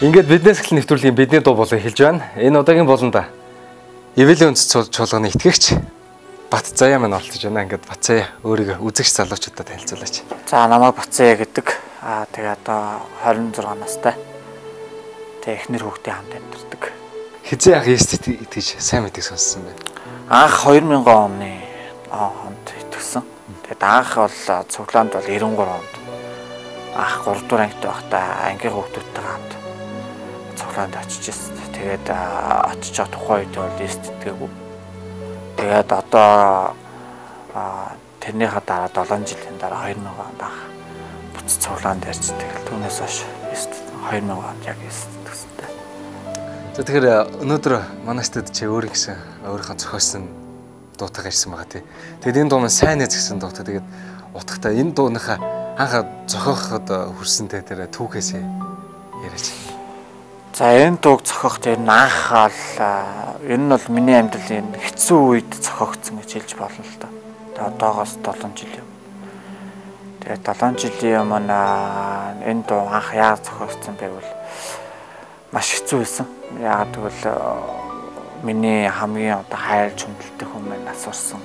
Ингээд биднээс эхлэн нэвтрүүлгийн бидний дуу болон эхэлж байна. Энэ удаагийн болонда Эвэлийн үндэс чуулганы итгэгч Бат Заяа маань оролцож байна. Ингээд Бат Заяа өөрийгөө үзэгч залуучуудад танилцуулаач. За намайг Бат Заяа гэдэг. Тэгээ одоо 26 настай. Тэгээ эхнэр хүүхдээ хамт амьдардаг. Хизээ ах ээст итгэж сайн мэдээ сонссон байна. Анх 2000 оны онд итгэсэн. Тэгээд анх бол цуглаанд бол 93 онд анх 3 дугаар ангид байхдаа ангийн хүүхдүүдтэй хамт цуглаанд очиж ирсэн. Тэгээд очиж байгаа тухайн үед бол ээст итгээгүй. Тэгээд одоо тэрнийхээ дараа 7 жилийн дараа 2000 онд анх буцаж цуглаанд ярьж тэгэл түүнээс хойш ээст 2000 онд яг ээст итгэсэнтэй. За тэгэхээр өнөөдөр манай студид чи өөр гэсэн өөрийнхөө зохиосон дуутайгаа ирсэн байгаа тий. Тэгэд энэ дуу маань сайн нэ згсэн дуутай. Тэгээд утгатай энэ дууныхаа анхаа зохиоход хүрсэнтэй тэр түүхээс яриач. За энэ дууг зохиох тэр анх бол энэ нь бол миний амьдралын хэцүү үед зохиогдсон гэж хэлж болно л да. Тэгээд одоогоос 7 жил юм. Тэгээд 7 жилийн өмнө энэ дуу анх яагаад зохиогдсон байвал маш хэцүү байсан. Яагаад гэвэл миний хамгийн одоо хайрлж хүндэлдэг хүн маань нас орсон.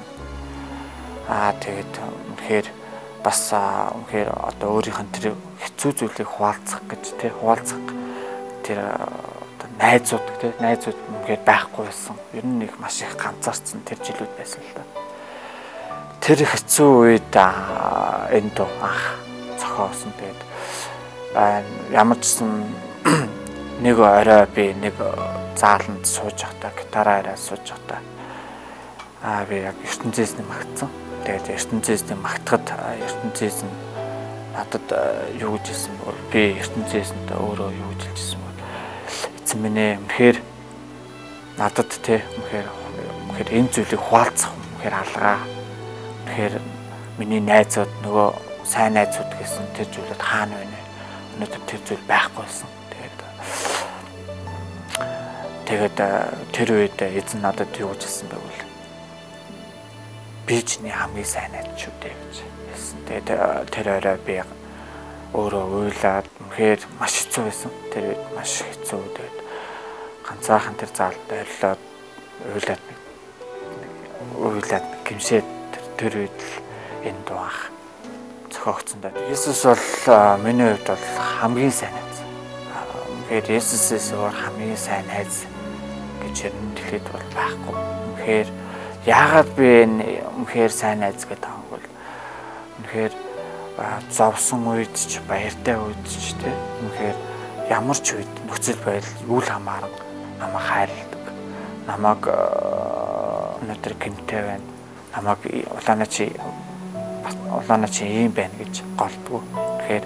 Тэгээд үнэхээр бас үнэхээр одоо өөрийнх нь тэр хэцүү зүйлийг хуваалцах гэж тэр хуваалцах тэр одоо найзууд тий найзууд үнэхээр байхгүй байсан. Ер нь их маш их ганцаарцсан тэр жилүүд байсан л да. Тэр хэцүү үед энэ дуу анх зохиосон. Тэгээд ямар ч юм нэг орой би нэг зааланд сууж байхдаа гитараараа сууж байхдаа би яг ертөнцөөс нь магтсан. Тэгээд ертөнцөөс нь магтахад ертөнцөөс нь надад юу гэж хэлсэн бол би ертөнцөөс нь өөрөө юу гэж хэлсэн бол эцэг минь үнэхээр надад те үнэхээр энэ зүйлийг хуваалцах үнэхээр алгаа. Үнэхээр миний найзууд нөгөө сайн найзууд гэсэн тэр зүйлүүд хаана байна вэ? Өнөөдөр тэр зүйл байхгүйсэн. Тэгээд тэр үед эзэн надад юу гэж хэлсэн бэ вэ? Би чиний хамгийн сайн найз шүү дээ гэж хэлсэн. Тэгээд тэр орой би өөрөө уйлаад үнэхээр маш хэцүү байсан. Тэр үед маш хэцүү. Тэгээд ганцаахан тэр заалд орилоод уйлаад гимшээд тэр үед энэ дуу анх зохиогдсон даа. Есүс бол миний хувьд бол хамгийн сайн найз. Үнэхээр Есүсээс өөр хамгийн сайн найз гэж хэлэхэд бол байхгүй. Үнэхээр яагаад би энэ үнэхээр сайн найз гэдэг таах бол үнэхээр зовсон үед ч баяртай үед ч тийм үнэхээр ямар ч үед нөхцөл байдал үл хамааран намайг хайрладаг. Намайг өнөөдөр гэмтэй байна. Намайг улаана чи ийм байна гэж голдгоо. Тэгэхээр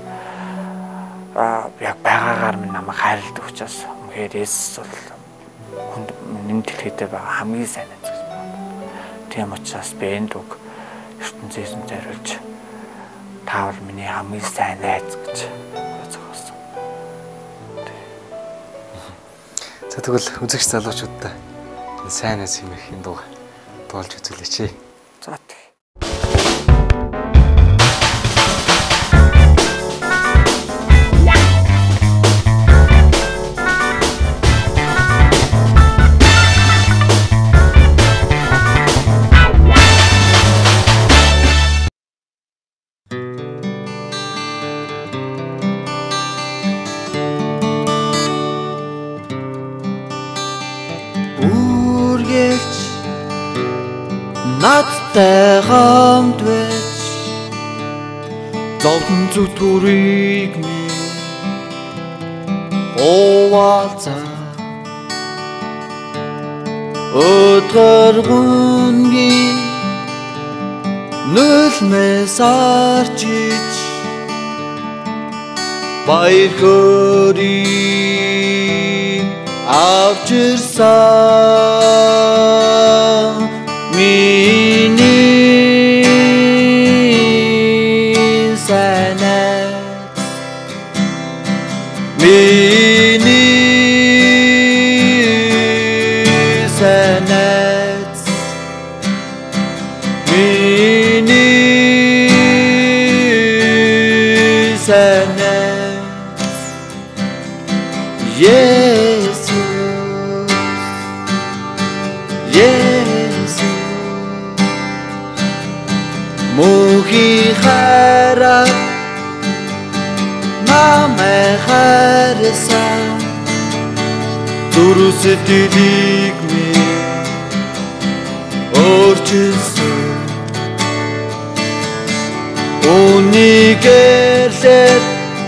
яг байгаагаар минь намайг хайрладаг учраас үнэхээр Есүс бол хүнд миний дэлхийд байгаа хамгийн сайн найз гэж байна. Тийм учраас би энэ дууг ертөнцөөс нь зориулж таавал миний хамгийн сайн найз гэж зохиосон. За тэгвэл үзэгч залуучуудаа сайн найз хэмээх энэ дуу тоолж үзүүлээч. За надтай хамт байж зовлон зүтгүүрийг минь хуваалцаа өдөргөнгийн нүлмэс арчиж баяр хөөргийг авч ирсэн миний сайн найз миний сайн найз миний сайн найз Jesus, Jesus, Muhi harap namai harsa, durus didik mi orchsu, unigelet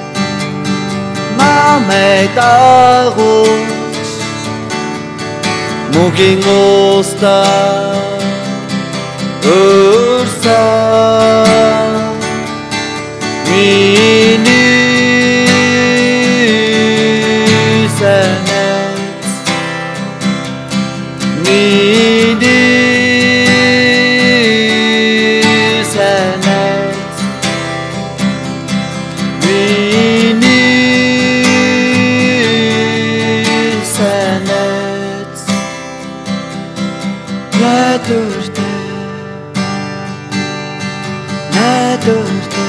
namai tagus, mugi ngosta ursa. Mini senet, mini senet, mini senet. Nedurte, nedurte.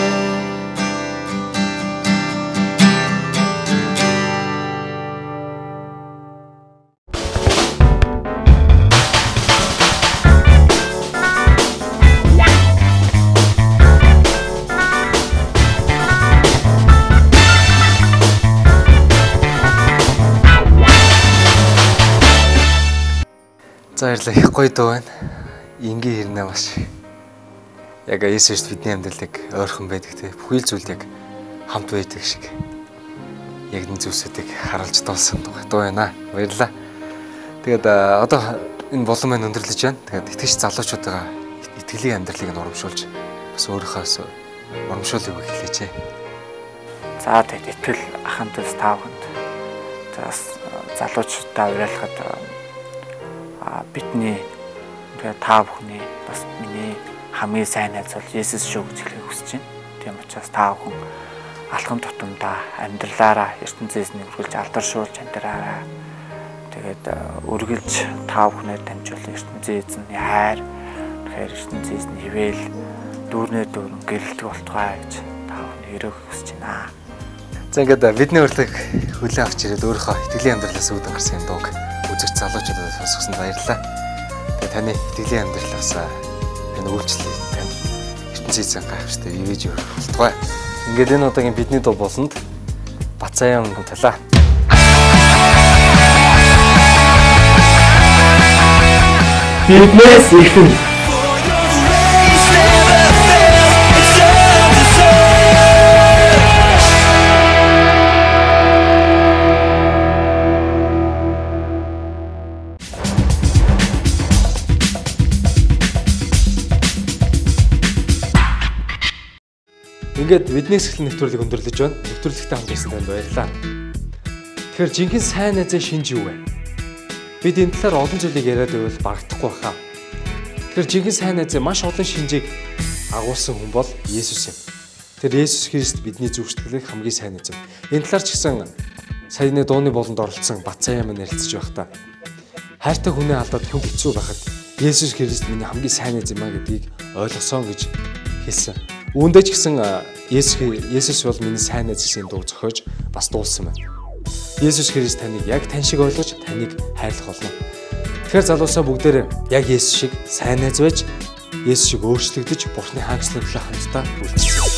За баярлалаа. Их гоё дуу байна. Ингийн хэрнээ маш яг Есүс бидний амьдралыг ойрхон байдаг те. Бүхий л зүйл яг хамт байдаг шиг. Яг нэг зүйлсүүдийг харуулж дуулсан дуу байна. Баярлалаа. Тэгээд одоо энэ болон маань өндөрлөж байна. Тэгээд итгэж залуучуудаа итгэлийн амьдралыг нь урамшуулж бас өөрийнхөөс урамшуулъя гэж хэлээч. За тэгээд итгэл ахантас таавханд бас залуучуудаа уриалахад бидний та бүхний бас миний хамгийн сайн найз бол Есүс шүү гэж хэлхийг хүсэж байна. Тийм учраас та бүхэн алхам тутамдаа амьдралаараа ертөнцөөс нь үргэлж алдаршуулж амьдраарай. Тэгээд үргэлж та бүхнээ дамжуул ертөнцийн эзний хайр, тэгэхээр ертөнцийн эзний хэвэл дүүрнээ дүүрэн гэрэлтэх болтугай гэж та бүхний өрөөх хүсэж байна. За ингээд бидний урилгыг хүлээн авч ирээд өөрийнхөө итгэлийн амьдралаас үүдэн гарсан юм дууг үзэгч залуучуудад сонсгосонд баярлалаа. Тэгээ таны итгэлийн амьдралаас энэ үйлчлэлийг тань ертөнцийн эзэн гайхштай ивэж өрөх болтугай. Ингээд энэ удаагийн бидний дуу болонд Бацааян талаа. Биднээс ихэнх Ингээд биднээс эхлэн нэвтрүүлэг өндөрлөж байна. Нэвтрүүлэгтээ хамт байсан танд баярлалаа. Тэгэхээр жинхэнэ сайн найзын шинж юу вэ? Бид энэ талаар олон зүйлийг яриад байвал багтахгүй хаа. Тэгэхээр жинхэнэ сайн найзын маш олон шинжийг агуулсан хүн бол Есүс юм. Тэр Есүс Христ бидний зүгшгэлийг хамгийн сайн найз юм. Энэ талаар ч гэсэн саяны дууны болонд оролцсон Бацааян маань ярилцж байхдаа хайртай хүнээ алдаад хүн хэцүү байхад Есүс Христ миний хамгийн сайн найз юм а гэдгийг ойлгосон гэж хэлсэн. Үүндээ ч гэсэн Есүс бол миний сайн найз гэсэн дуу зохиож бас дуулсан байна. Есүс Христ таныг яг тань шиг ойлгож, таныг хайрлах болно. Тэгэхээр залуусаа бүгдээрээ яг Есүс шиг сайн найз байж, Есүс шиг өөрчлөгдөж, Бурхны хаанчлалын төлөө хамтдаа үйлчлэе.